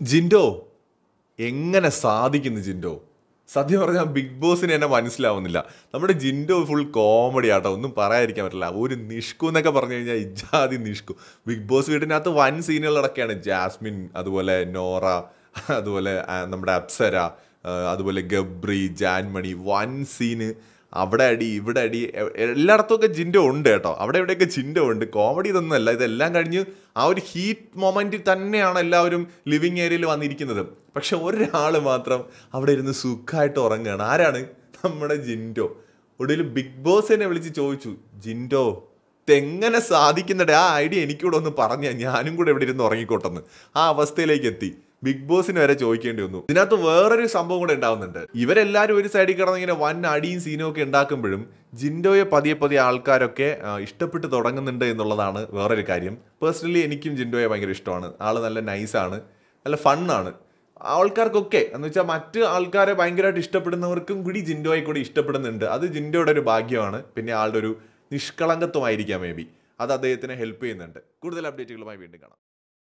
ജിൻഡോ എങ്ങനെ സാധിക്കുന്നു ജിൻഡോ? സത്യം പറഞ്ഞാൽ ബിഗ് ബോസിന് എന്നെ മനസ്സിലാവുന്നില്ല. നമ്മുടെ ജിൻഡോ ഫുൾ കോമഡി ആട്ടോ, ഒന്നും പറയാതിരിക്കാൻ പറ്റില്ല. ഒരു നിഷ്കു എന്നൊക്കെ പറഞ്ഞു കഴിഞ്ഞാൽ ഇജാതി നിഷ്കു. ബിഗ് ബോസ് വീടിനകത്ത് വൻ സീനുകളടക്കെയാണ്. ജാസ്മിൻ, അതുപോലെ നോറ, അതുപോലെ നമ്മുടെ അപ്സര, അതുപോലെ ഗബ്രി, ജാൻമണി, വൻ സീന്. അവിടെ അടി ഇവിടെ അടി, എല്ലായിടത്തും ഒക്കെ ജിൻഡോ ഉണ്ട് കേട്ടോ. അവിടെ എവിടെയൊക്കെ ജിൻഡോ ഉണ്ട്. കോമഡി ഇതൊന്നുമല്ല. ഇതെല്ലാം കഴിഞ്ഞ് ആ ഒരു ഹീറ്റ് മൊമെന്റിൽ തന്നെയാണ് എല്ലാവരും ലിവിങ് ഏരിയയിൽ വന്നിരിക്കുന്നത്. പക്ഷെ ഒരാൾ മാത്രം അവിടെ ഇരുന്ന് സുഖമായിട്ട് ഉറങ്ങുകയാണ്. ആരാണ്? നമ്മുടെ ജിൻഡോ. ഒടുവിൽ ബിഗ് ബോസിനെ വിളിച്ച് ചോദിച്ചു, ജിൻഡോ ഇതെങ്ങനെ സാധിക്കുന്നുണ്ട്? ആ ഐഡിയ എനിക്കൂടെ ഒന്ന് പറഞ്ഞാൽ ഞാനും കൂടെ ഇവിടെ ഇരുന്ന് ഉറങ്ങിക്കോട്ടെന്ന്. ആ അവസ്ഥയിലേക്ക് എത്തി. ബിഗ് ബോസിന് വരെ ചോദിക്കേണ്ടി വന്നു. ഇതിനകത്ത് വേറൊരു സംഭവം കൂടെ ഉണ്ടാവുന്നുണ്ട്. ഇവരെല്ലാവരും ഒരു സൈഡിൽ കിടന്ന് ഇങ്ങനെ വൻ അടിയും സീനും ഒക്കെ ഉണ്ടാക്കുമ്പോഴും ജിൻഡോയെ പതിയെ പതിയെ ആൾക്കാരൊക്കെ ഇഷ്ടപ്പെട്ട് തുടങ്ങുന്നുണ്ട് എന്നുള്ളതാണ് വേറൊരു കാര്യം. പേഴ്സണലി എനിക്കും ജിൻഡോയെ ഭയങ്കര ഇഷ്ടമാണ്. ആൾ നല്ല നൈസാണ്, നല്ല ഫണ്ണാണ്. ആൾക്കാർക്കൊക്കെ എന്ന് വെച്ചാൽ മറ്റ് ആൾക്കാരെ ഭയങ്കരമായിട്ട് ഇഷ്ടപ്പെടുന്നവർക്കും കൂടി ജിൻഡോയെ കൂടി ഇഷ്ടപ്പെടുന്നുണ്ട്. അത് ജിൻഡോയുടെ ഒരു ഭാഗ്യമാണ്. പിന്നെ ആളുടെ ഒരു നിഷ്കളങ്കത്വമായിരിക്കാം മേ ബി. അത് അദ്ദേഹത്തിനെ ഹെൽപ്പ് ചെയ്യുന്നുണ്ട്. കൂടുതൽ അപ്ഡേറ്റുകളുമായി വീണ്ടും കാണാം.